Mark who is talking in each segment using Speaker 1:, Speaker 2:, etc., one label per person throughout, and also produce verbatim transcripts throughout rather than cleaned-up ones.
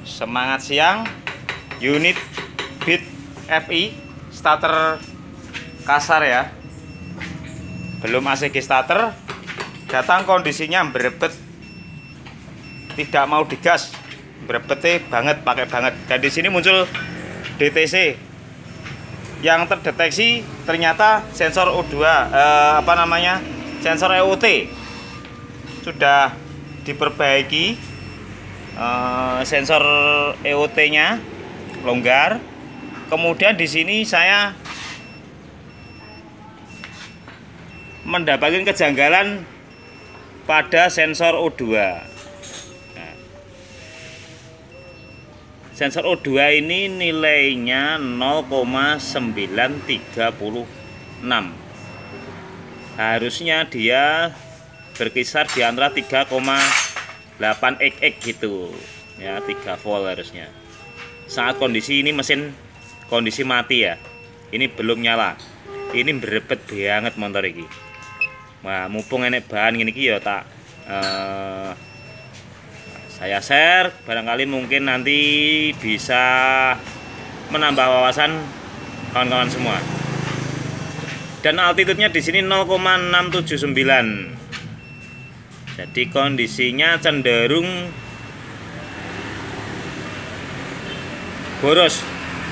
Speaker 1: Semangat siang. Unit Beat F I starter kasar ya, belum A C G starter. Datang kondisinya berebet, tidak mau digas, berebetnya banget, pakai banget. Dan di sini muncul D T C yang terdeteksi ternyata sensor O dua, eh, apa namanya, sensor E O T sudah diperbaiki. eh, sensor E O T-nya longgar. Kemudian di sini saya mendapatkan kejanggalan pada sensor O dua. Nah, sensor O dua ini nilainya nol koma sembilan tiga enam. Harusnya dia berkisar di antara tiga koma delapan x x gitu ya, tiga volt harusnya. Saat kondisi ini mesin kondisi mati ya, ini belum nyala, ini berebet banget motor ini. Nah, mumpung enek bahan gini ya tak eh, saya share, barangkali mungkin nanti bisa menambah wawasan kawan-kawan semua. Dan altitude-nya di sini nol koma enam tujuh sembilan. Jadi kondisinya cenderung boros.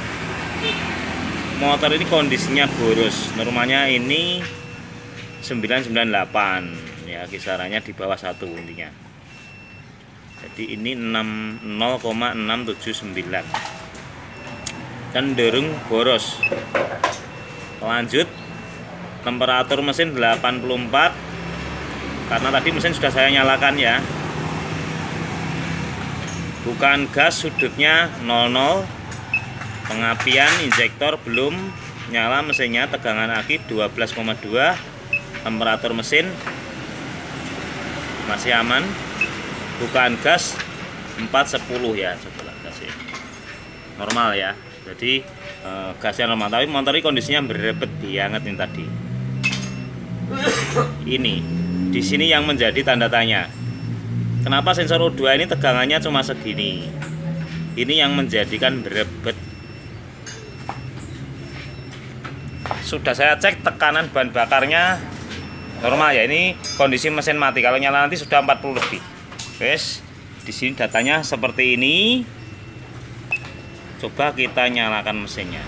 Speaker 1: Motor ini kondisinya boros. Normalnya ini sembilan sembilan delapan ya, kisarannya di bawah satu intinya. Jadi ini nol koma enam tujuh sembilan. Cenderung boros. Lanjut, temperatur mesin delapan puluh empat. Karena tadi mesin sudah saya nyalakan ya. Bukan gas, sudutnya nol nol. Pengapian injektor belum nyala mesinnya, tegangan aki dua belas koma dua. Temperatur mesin masih aman. Bukaan gas empat sepuluh ya, coba gasnya normal ya. Jadi eh, gasnya normal, tapi motor ini kondisinya berebet banget ini tadi. Ini di sini yang menjadi tanda tanya. Kenapa sensor O dua ini tegangannya cuma segini? Ini yang menjadikan berebet. Sudah saya cek tekanan bahan bakarnya normal ya. Ini kondisi mesin mati. Kalau nyala nanti sudah empat puluh lebih. Guys, di sini datanya seperti ini. Coba kita nyalakan mesinnya.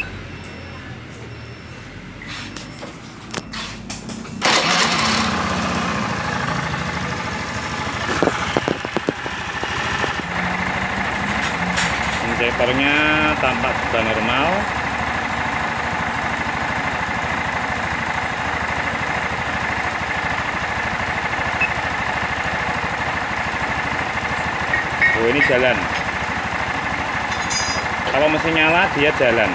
Speaker 1: Injektornya tampak sudah normal. Oh, ini jalan. Kalau mesin nyala dia jalan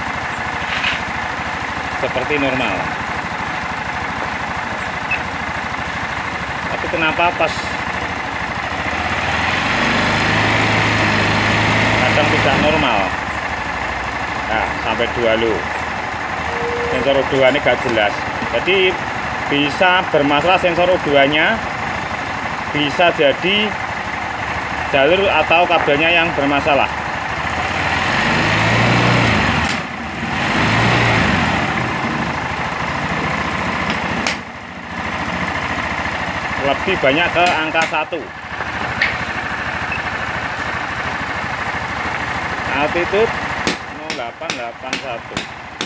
Speaker 1: seperti normal. Tapi kenapa pas kadang tidak normal? Nah, sampai dua lu. Sensor O dua ini gak jelas. Jadi bisa bermasalah sensor O dua nya. Bisa jadi jalur atau kabelnya yang bermasalah. Lebih banyak ke angka satu. Altitude nol delapan delapan satu.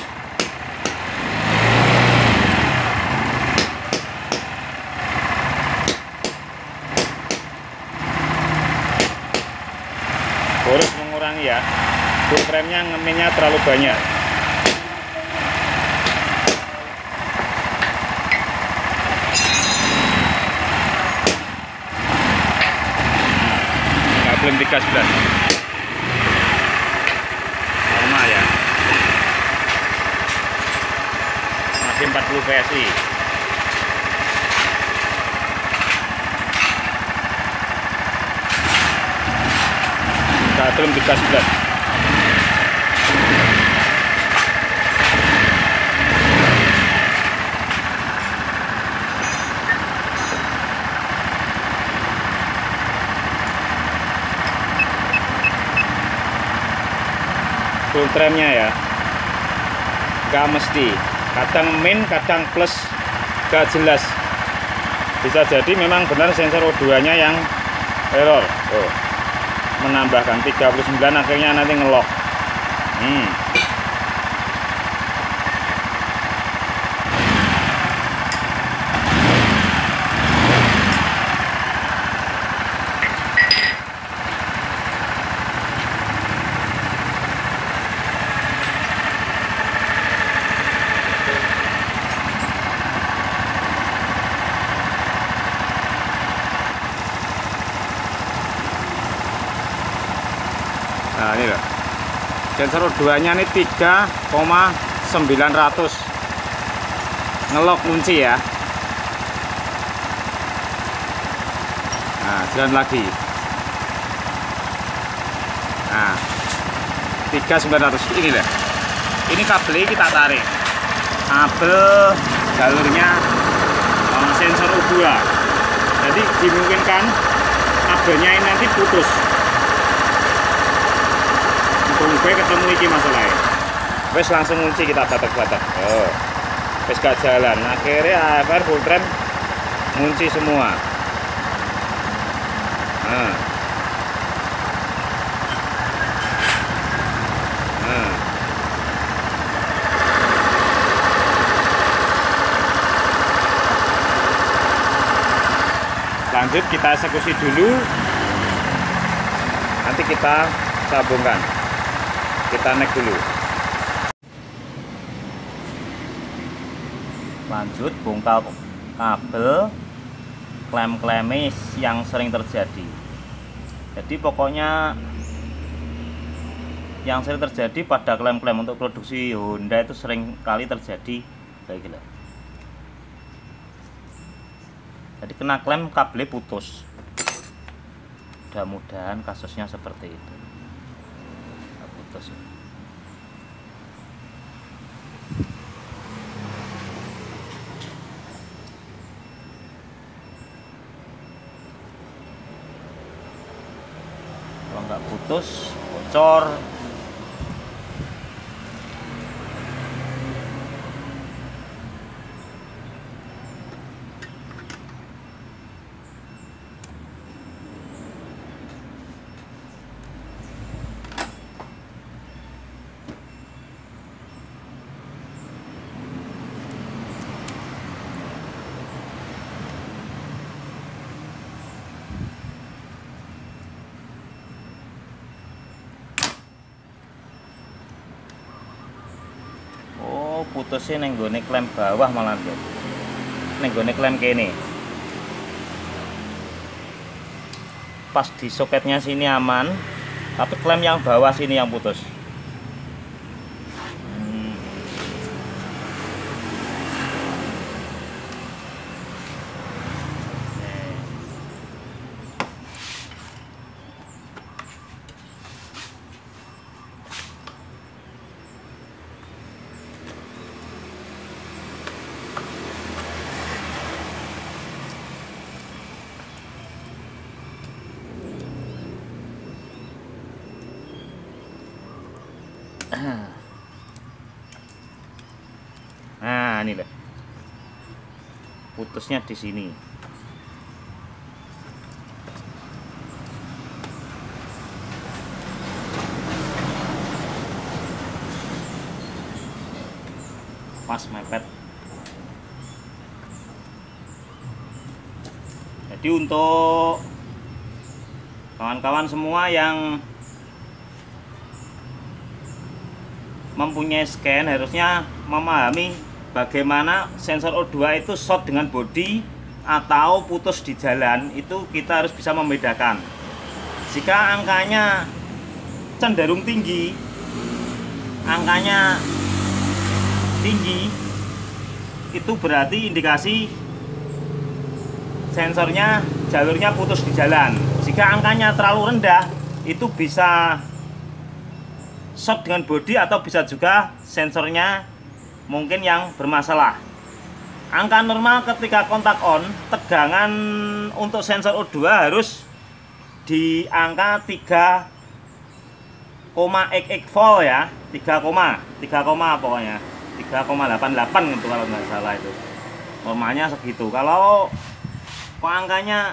Speaker 1: Boros mengurangi ya. Full frame-nya ngeminnya terlalu banyak. Nggak belum tiga belas. Normal ya. Masih empat puluh P S I. Belum tiga belas. full tramnya ya, nggak mesti, kadang min kadang plus, nggak jelas. Bisa jadi memang benar sensor O dua nya yang error. Oh, menambahkan tiga puluh sembilan akhirnya nanti ngelok. hmm. Nah ini loh, sensor O dua nya ini tiga koma sembilan ratus, ngelok kunci ya. Nah jalan lagi, nah tiga sembilan ratus ini loh. Ini kabelnya kita tarik, kabel jalurnya uh, sensor O dua, jadi dimungkinkan kabelnya ini nanti putus. Gue ketemu iki masalahnya. Wes langsung kunci kita batak-batak. Oh. Wes gak jalan. Akhirnya A F R full tram kunci semua. Nah. Nah. Lanjut kita eksekusi dulu. Nanti kita sambungkan. Kita naik dulu. Lanjut bongkar kabel klem-klemis yang sering terjadi. Jadi pokoknya yang sering terjadi pada klem-klem untuk produksi Honda itu sering kali terjadi kayak gila. Jadi kena klem kabelnya putus. Mudah-mudahan kasusnya seperti itu. Putus. Kalau nggak putus, bocor. Putusnya nenggone klem bawah malah tuh, nenggone klem kene. Pas di soketnya sini aman, tapi klem yang bawah sini yang putus. hmm. Nah, ini loh. Putusnya di sini. Pas mepet. Jadi untuk kawan-kawan semua yang mempunyai scan harusnya memahami bagaimana sensor O dua itu short dengan body atau putus di jalan. Itu kita harus bisa membedakan. Jika angkanya cenderung tinggi, angkanya tinggi, itu berarti indikasi sensornya jalurnya putus di jalan. Jika angkanya terlalu rendah, itu bisa short dengan body atau bisa juga sensornya mungkin yang bermasalah. Angka normal ketika kontak on, tegangan untuk sensor O dua harus di angka tiga koma x x volt ya, tiga, tiga, pokoknya tiga koma delapan delapan itu kalau nggak salah itu. Normalnya segitu. Kalau kok angkanya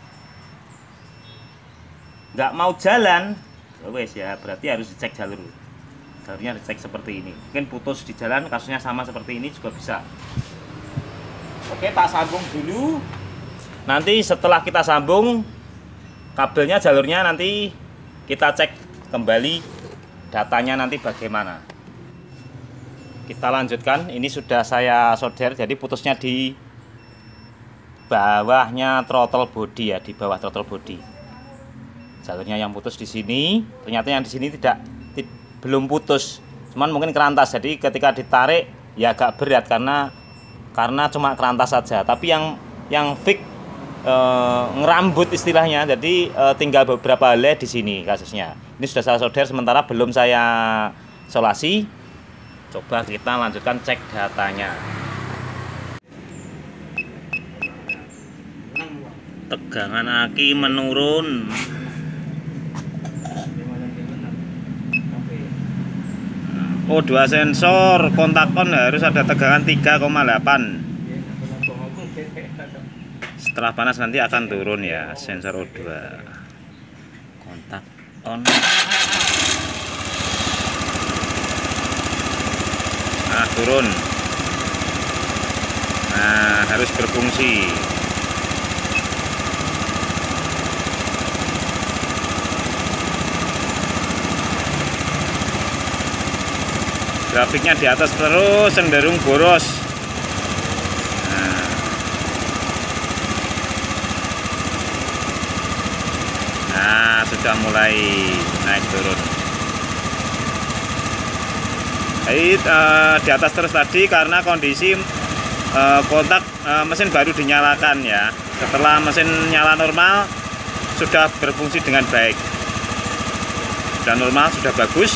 Speaker 1: nggak mau jalan, wes ya berarti harus dicek jalur. Jalurnya dicek seperti ini. Mungkin putus di jalan, kasusnya sama seperti ini juga bisa. Oke, tak sambung dulu. Nanti setelah kita sambung kabelnya, jalurnya, nanti kita cek kembali datanya nanti bagaimana. Kita lanjutkan. Ini sudah saya solder, jadi putusnya di bawahnya throttle body ya, di bawah throttle body. Jalurnya yang putus di sini, ternyata yang di sini tidak ti, belum putus, cuman mungkin kerantas. Jadi ketika ditarik ya agak berat karena karena cuma kerantas saja. Tapi yang yang fix e, ngerambut istilahnya, jadi e, tinggal beberapa helai di sini kasusnya. Ini sudah saya solder, sementara belum saya solasi. Coba kita lanjutkan cek datanya. Tegangan aki menurun. Oh, dua sensor kontak on harus ada tegangan tiga koma delapan. Setelah panas nanti akan turun ya sensor O dua. Kontak on. Nah, turun. Nah, harus berfungsi. Grafiknya di atas terus, cenderung boros. Nah, nah sudah mulai naik turun. Jadi uh, di atas terus tadi karena kondisi uh, kontak uh, mesin baru dinyalakan ya. Setelah mesin nyala normal sudah berfungsi dengan baik. Sudah normal, sudah bagus.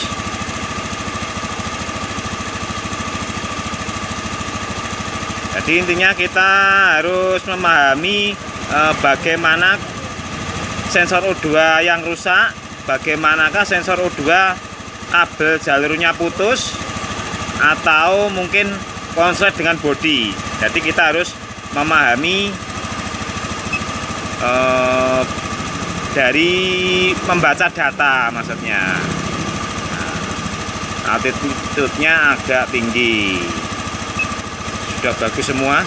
Speaker 1: Jadi intinya kita harus memahami uh, bagaimana sensor O dua yang rusak, bagaimanakah sensor O dua kabel jalurnya putus, atau mungkin konslet dengan bodi. Jadi kita harus memahami uh, dari membaca data maksudnya. Nah, altitude-nya agak tinggi. Sudah bagus semua.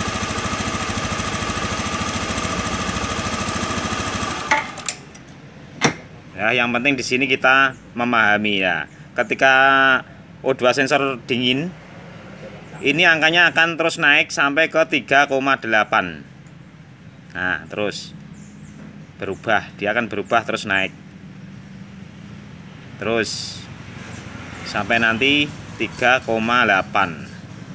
Speaker 1: Ya, yang penting di sini kita memahami ya. Ketika O dua sensor dingin, ini angkanya akan terus naik sampai ke tiga koma delapan. Nah, terus berubah, dia akan berubah terus naik. Terus sampai nanti tiga koma delapan.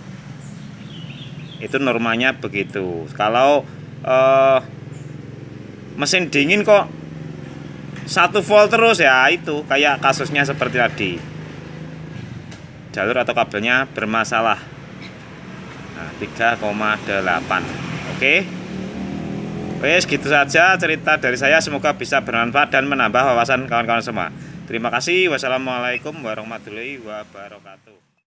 Speaker 1: Itu normalnya begitu. Kalau eh, mesin dingin kok satu volt terus ya, itu kayak kasusnya seperti tadi. Jalur atau kabelnya bermasalah. Nah, tiga koma delapan. Oke. Wes gitu saja cerita dari saya, semoga bisa bermanfaat dan menambah wawasan kawan-kawan semua. Terima kasih. Wassalamualaikum warahmatullahi wabarakatuh.